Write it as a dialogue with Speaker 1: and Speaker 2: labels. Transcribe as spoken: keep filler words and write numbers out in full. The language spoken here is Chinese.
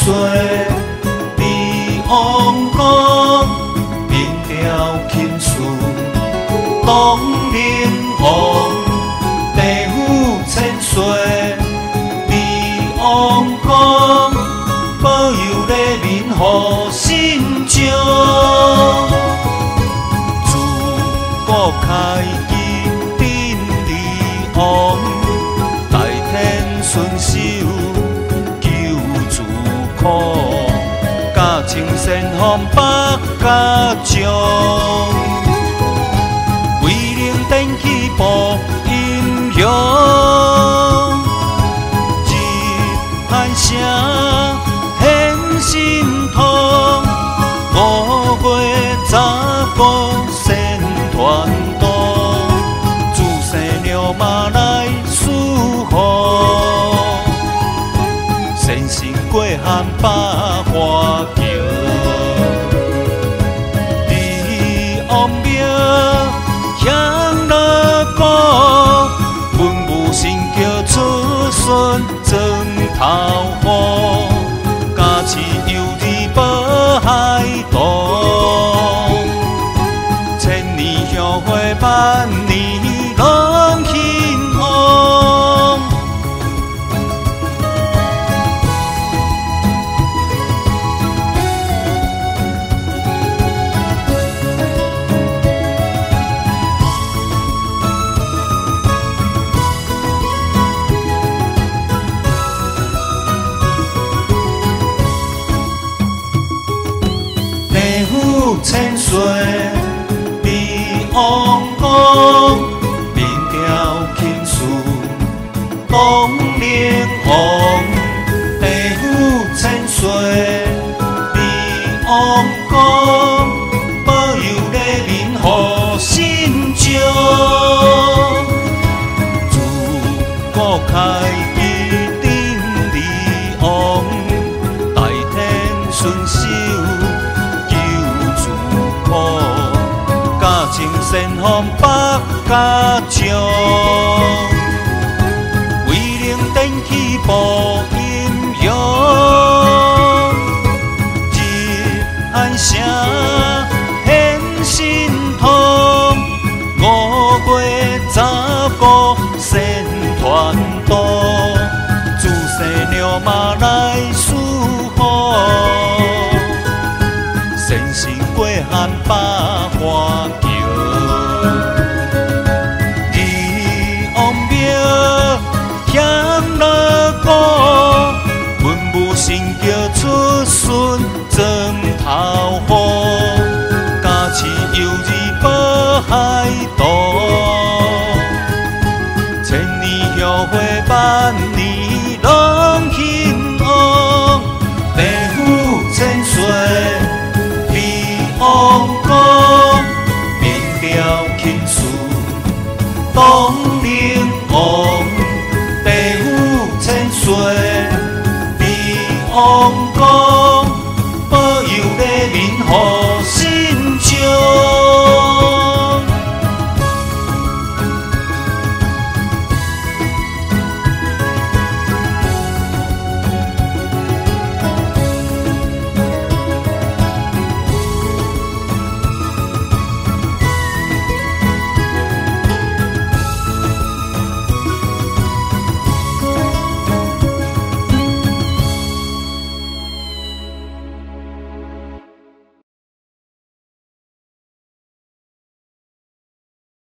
Speaker 1: 岁，美王国明朝庆事，东陵王地府千岁，美王国保佑人民好心照。自古开基定立王，大天顺守救助苦，家清善风百家将。威灵电气报阴阳，一喊声显心痛。五月十五先传道，自生了马来赐福，先生过汉百花桥。李王庙向乐歌，文武神叫出顺庄头好，家己有义保海岛。千年香花万年拢兴旺。地府千岁，美王国明朝庆事，东陵王地府千岁，美王国保佑人民好心照。自古开基定立王，大天顺守情善风百家将，威灵电气报阴阳，一喊声显心痛。五月十五先传道，自生了马来赐福，先生过汉百花桥。李王庙向乐歌，文武神叫出顺庄头好，家己有义保海岛。千年香花万年拢兴旺，地府千岁，美王国明朝庆事。